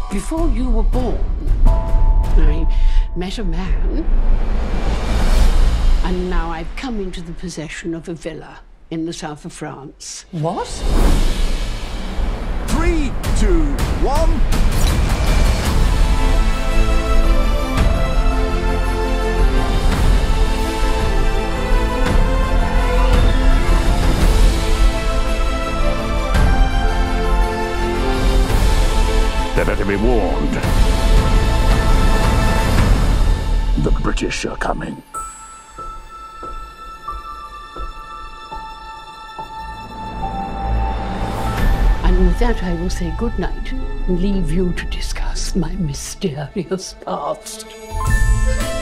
Before you were born, I met a man, and now I've come into the possession of a villa in the south of France. What? 3, 2, 1. They better be warned. The British are coming. And with that, I will say good night and leave you to discuss my mysterious past.